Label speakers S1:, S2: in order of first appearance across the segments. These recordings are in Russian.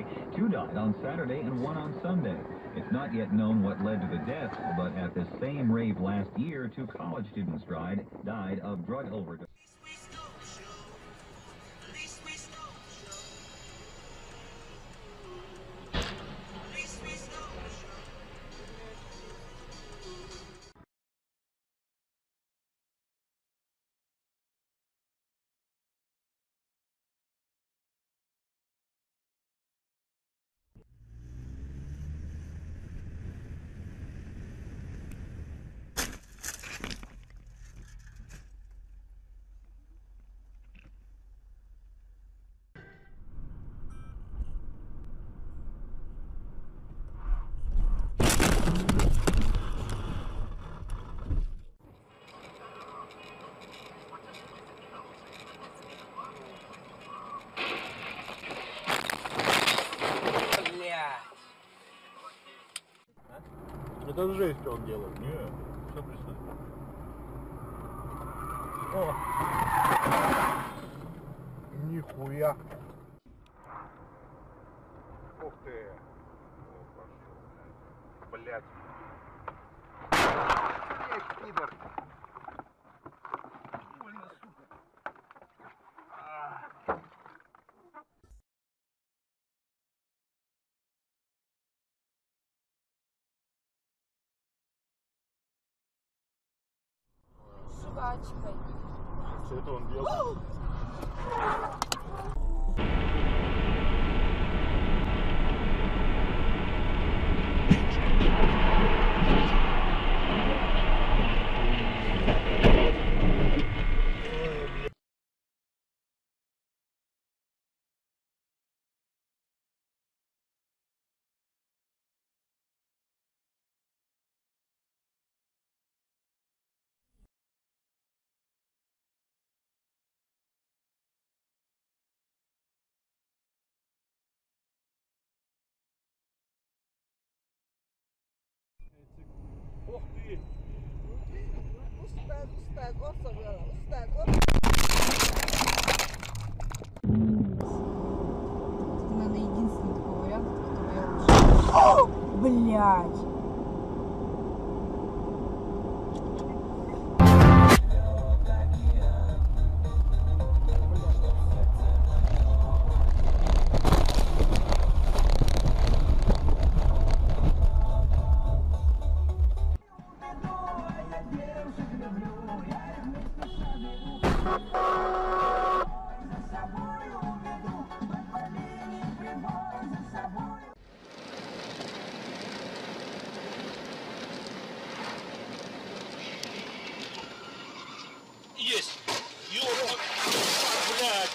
S1: Friday. 2 died on Saturday and 1 on Sunday. It's not yet known what led to the deaths, but at the same rave last year, 2 college students died of drug overdose.
S2: Это жесть, что он делает. Не, все присутствует. О! Нихуя! Ух ты! О, пошел, блядь. Эх, пидор! Больно, сука!
S3: Жвачкой.
S2: Что это он делает? Ух ты!
S3: Устак, устак. Это, наверное, единственный такой вариант, который я уже... Блядь!
S2: Есть! Ёлка! Блядь!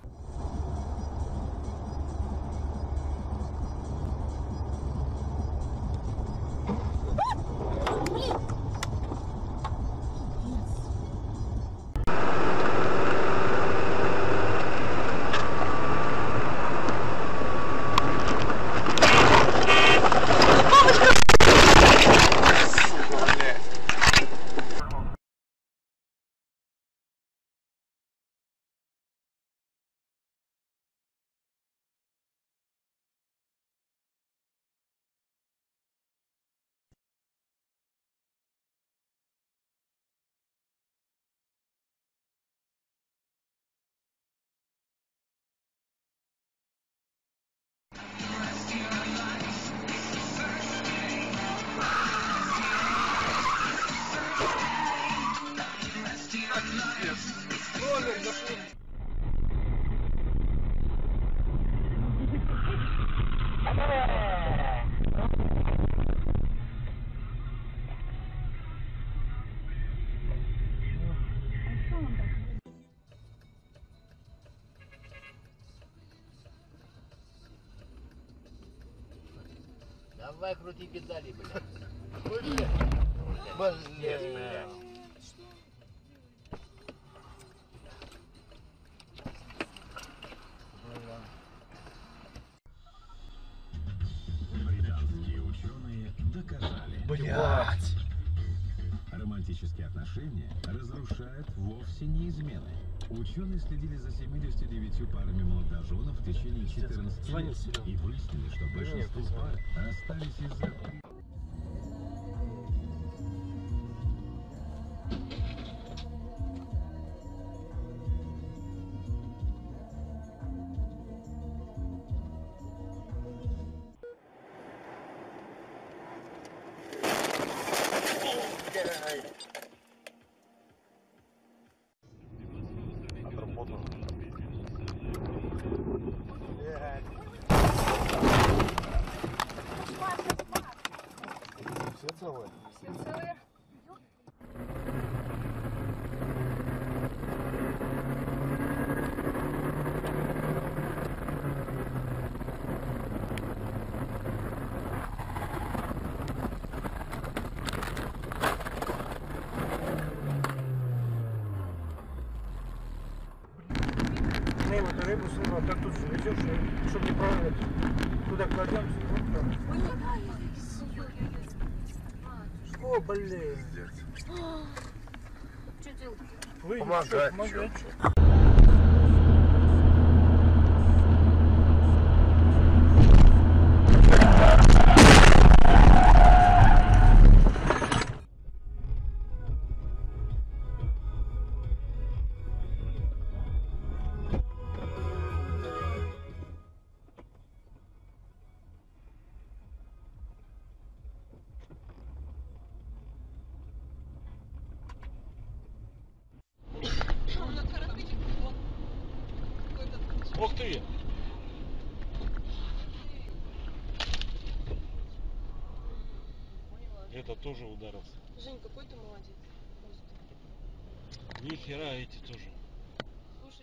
S4: Давай крути педали, блядь.
S2: Блядь.
S5: Британские ученые доказали.
S2: Блядь.
S5: Романтические отношения разрушают вовсе не измены. Ученые следили за 79 парами молодоженов в течение 14
S2: Звони,
S5: лет
S2: Серёга.
S5: и выяснили, что большинство
S2: Нет,
S5: пар расстались из-за...
S2: Отработал. Все целые?
S3: Все целые.
S2: Не, вот рыбу сырую, так тут же везешь, чтобы не провалить. Туда кладем, вот так. О, блин.
S3: Что делать?
S2: Помогать. Помогать. Ух ты! Это тоже ударился.
S6: Жень, какой ты молодец. Просто.
S2: Ни хера эти тоже.
S6: Слушай.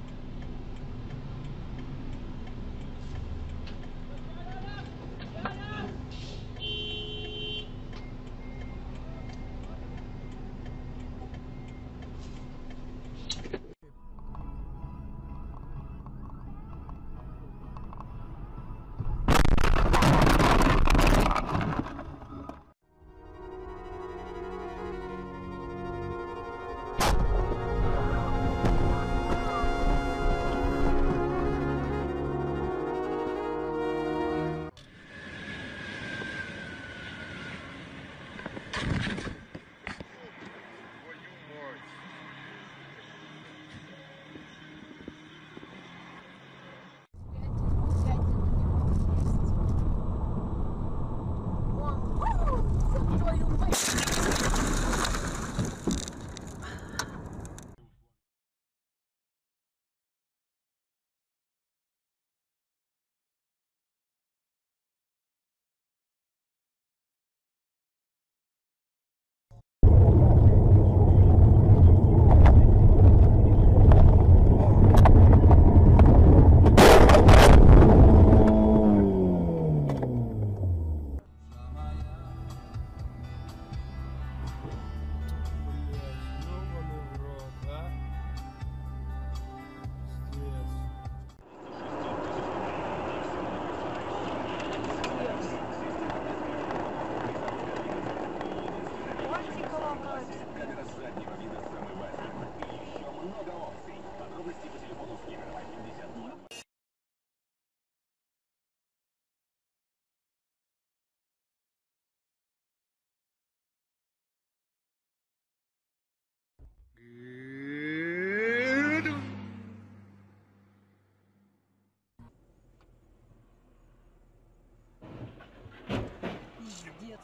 S3: Пиздец.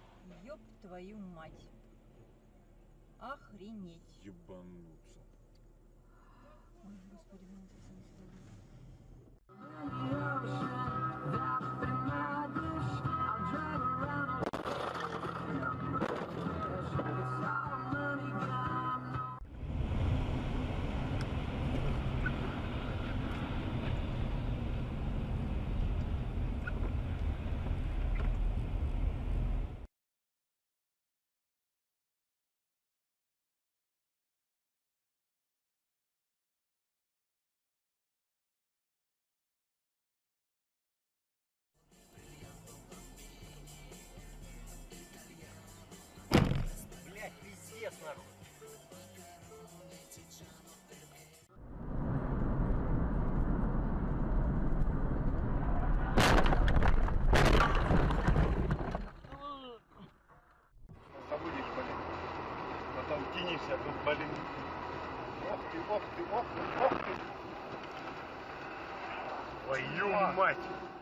S3: Ёб твою мать. Охренеть.
S2: Ебануться.
S3: Ой, господи, блин, это
S2: Твою мать!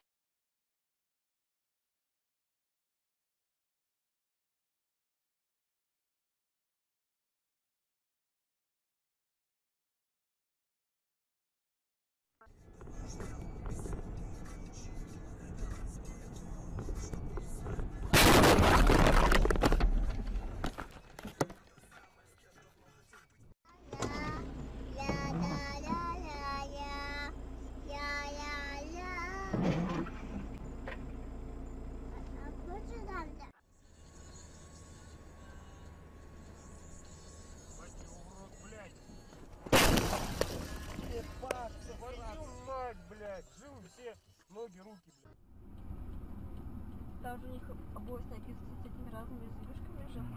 S2: Блядь, живы все, ноги, руки, блядь.
S3: Там же у них обои написаны с этими разными зверюшками же.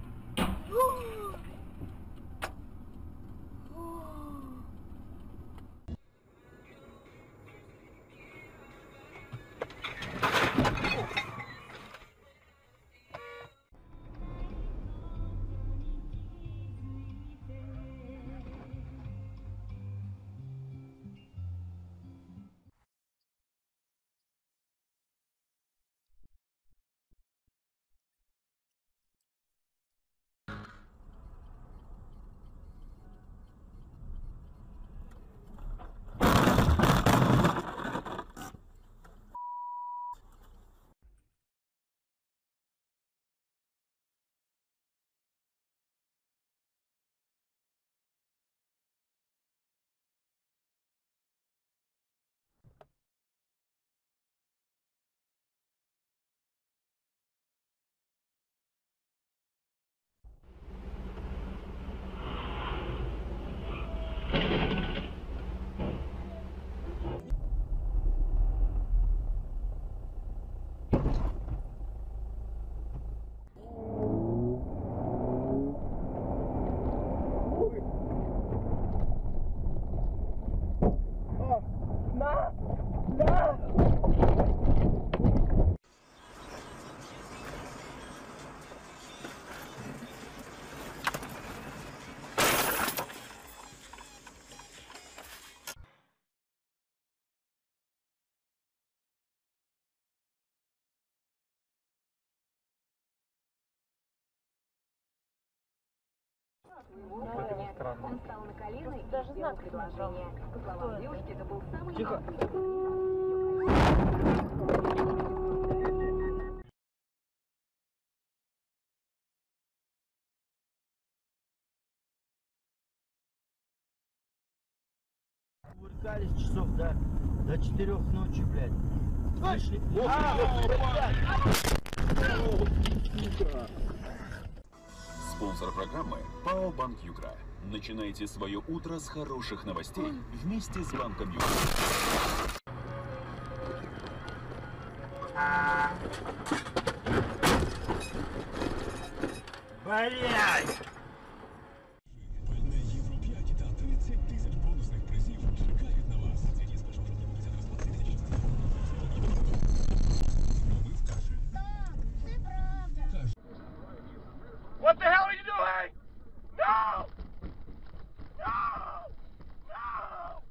S7: Он встал на колено и даже сделал предложение. По словам девушки, это был самый...
S2: Тихо.
S8: Кувыркались часов до 4 ночи, блядь. Вышли.
S9: Спонсор программы ПАО Банк Югра. Начинайте свое утро с хороших новостей вместе с Банком Югра.
S2: Блядь! What the hell are you doing? No! No! No!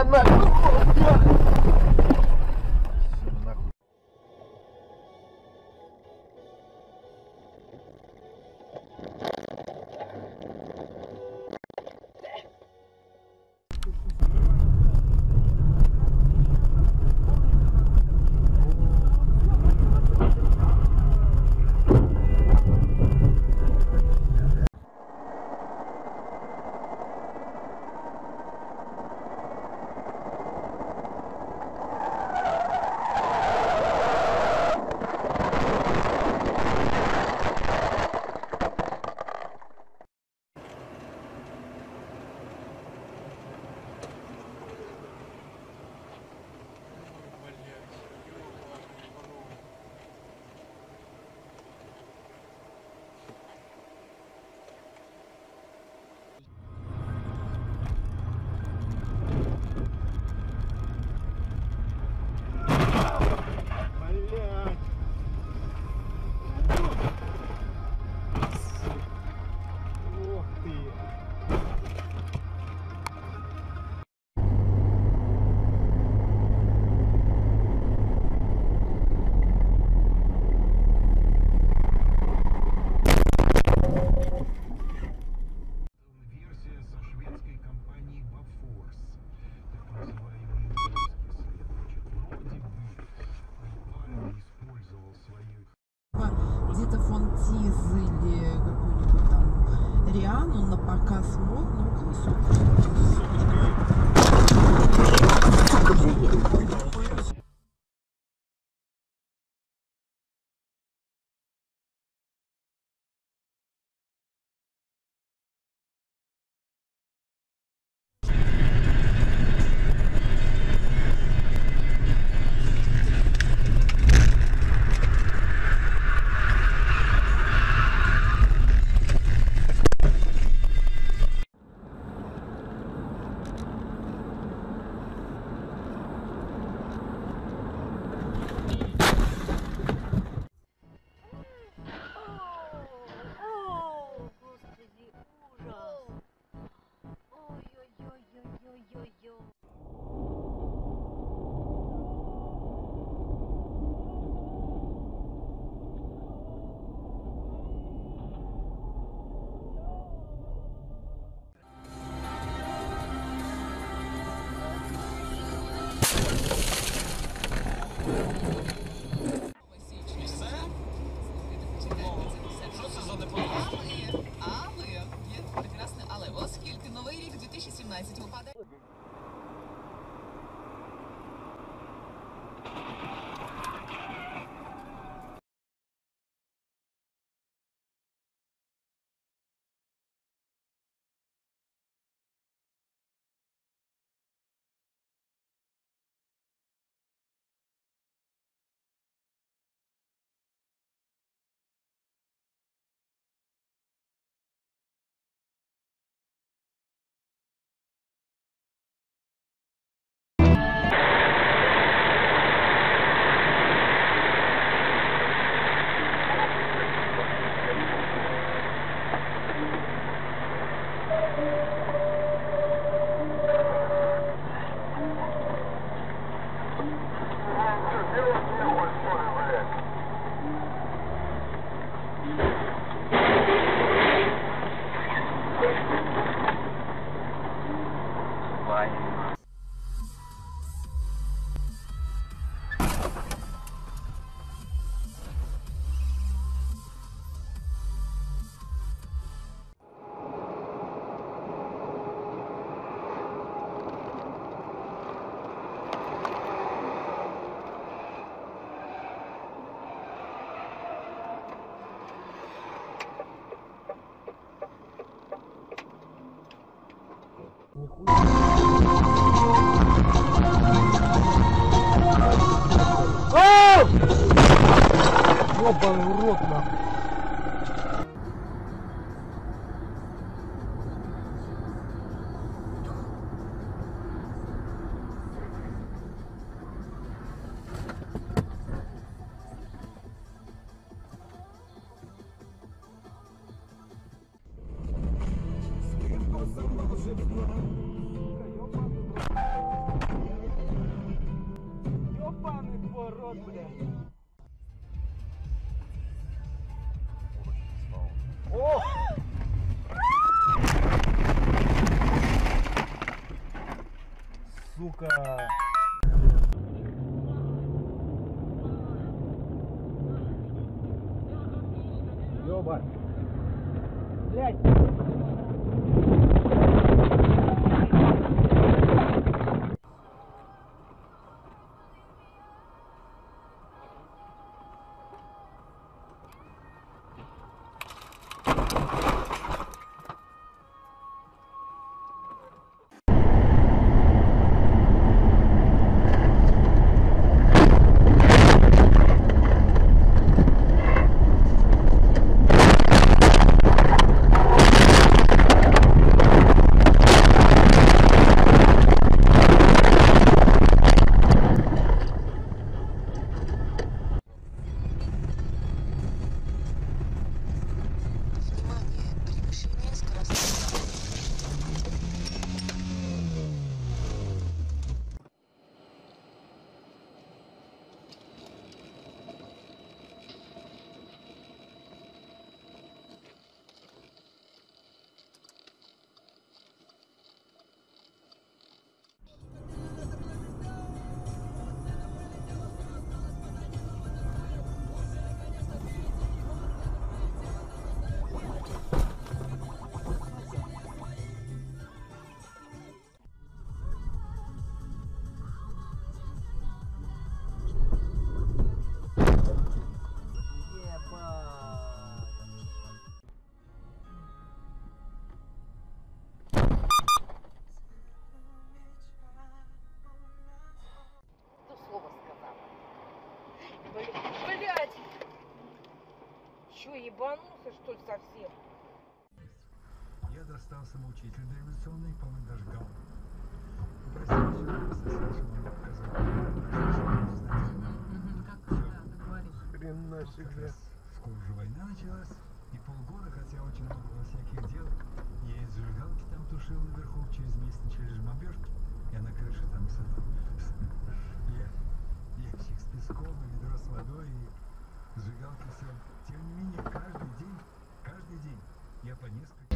S4: Бля, нахуй!
S3: Где-то фон Тиз или какой-нибудь там Риану на показ мод, ну,
S10: Але оскільки новий рік 2017 випадає...
S2: Ёбаный урод, нахуй.
S8: поворот, блядь. О! Сука! Ёба! Блядь!
S6: Блять! Чё, ебанулся, что ли, совсем?
S5: Я достал самоучитель дореволюционный, по-моему, даже гал. Попросил еще раз, Саша мне показал.
S8: Хрена себе.
S5: Скоро уже война началась, и полгода, хотя очень много было всяких дел, я из зажигалки там тушил наверху, через месяц начали жмобежки, я на крыше там сидел. Ящик с песком и ведро с водой, и зажигалки все. Тем не менее, каждый день я по несколько...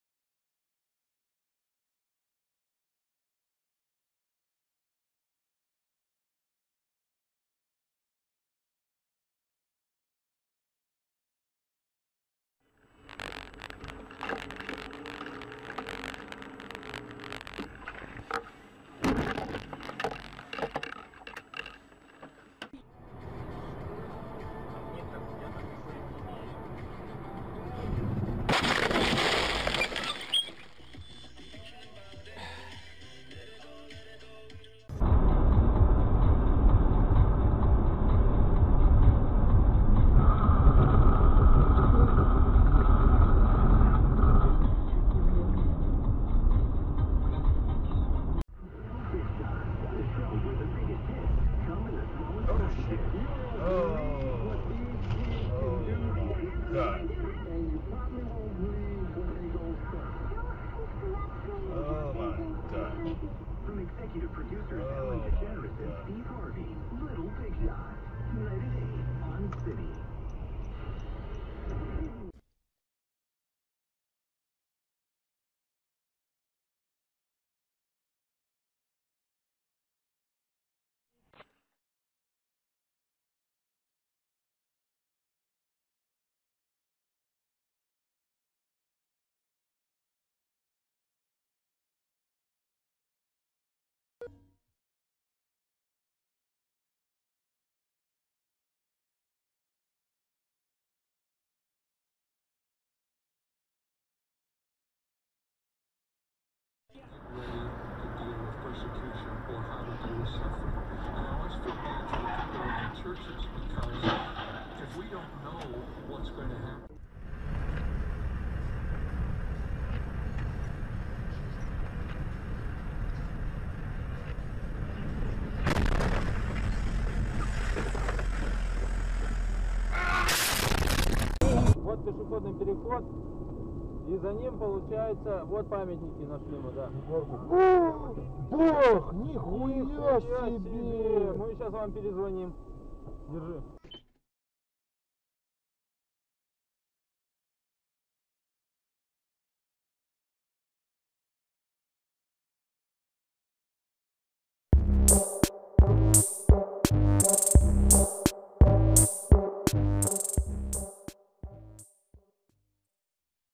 S2: Вот пешеходный переход, и за ним, получается, вот памятники нашли мы, да.
S8: Бог! Нихуя себе!
S2: Мы сейчас вам перезвоним. Держи.